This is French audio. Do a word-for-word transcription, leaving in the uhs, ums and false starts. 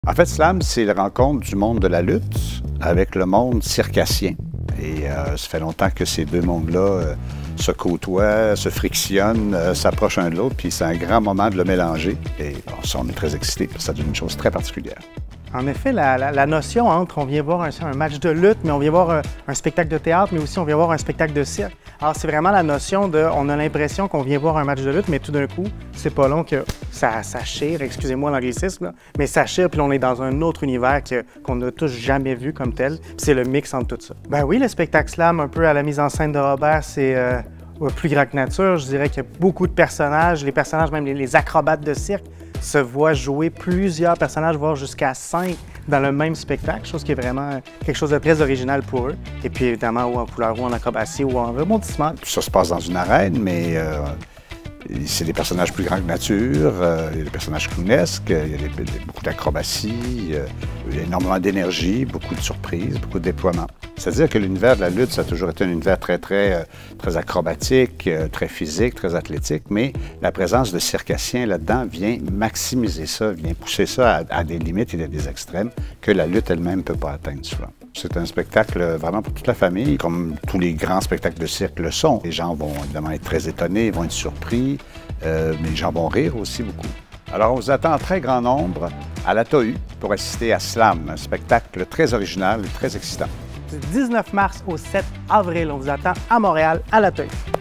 En fait, Slam, c'est la rencontre du monde de la lutte avec le monde circassien. Et euh, ça fait longtemps que ces deux mondes-là euh, se côtoient, se frictionnent, euh, s'approchent un de l'autre, puis c'est un grand moment de le mélanger. Et alors, ça, on est très excités, parce que ça devient une chose très particulière. En effet, la, la, la notion entre on vient voir un, un match de lutte, mais on vient voir un, un spectacle de théâtre, mais aussi on vient voir un spectacle de cirque. Alors, c'est vraiment la notion de, on a l'impression qu'on vient voir un match de lutte, mais tout d'un coup, c'est pas long que ça, ça chire, excusez-moi l'anglicisme, là, mais ça chire, puis on est dans un autre univers qu'on n'a tous jamais vu comme tel. C'est le mix entre tout ça. Ben oui, le spectacle Slam, un peu à la mise en scène de Robert, c'est euh, plus grand que nature. Je dirais qu'il y a beaucoup de personnages, les personnages, même les, les acrobates de cirque, se voient jouer plusieurs personnages, voire jusqu'à cinq dans le même spectacle, chose qui est vraiment quelque chose de très original pour eux. Et puis évidemment, ou en couleur, ou en acrobatie, ou en rebondissement. Ça se passe dans une arène, mais euh, c'est des personnages plus grands que nature, euh, il y a des personnages clownesques, il y a des, des, beaucoup d'acrobatie, euh, il y a énormément d'énergie, beaucoup de surprises, beaucoup de déploiements. C'est-à-dire que l'univers de la lutte, ça a toujours été un univers très, très, très acrobatique, très physique, très athlétique, mais la présence de circassiens là-dedans vient maximiser ça, vient pousser ça à, à des limites et à des extrêmes que la lutte elle-même ne peut pas atteindre souvent. C'est un spectacle vraiment pour toute la famille, comme tous les grands spectacles de cirque le sont. Les gens vont évidemment être très étonnés, ils vont être surpris, euh, mais les gens vont rire aussi beaucoup. Alors, on vous attend en très grand nombre à la T A U pour assister à Slam, un spectacle très original et très excitant. Du dix-neuf mars au sept avril, on vous attend à Montréal, à la T A U.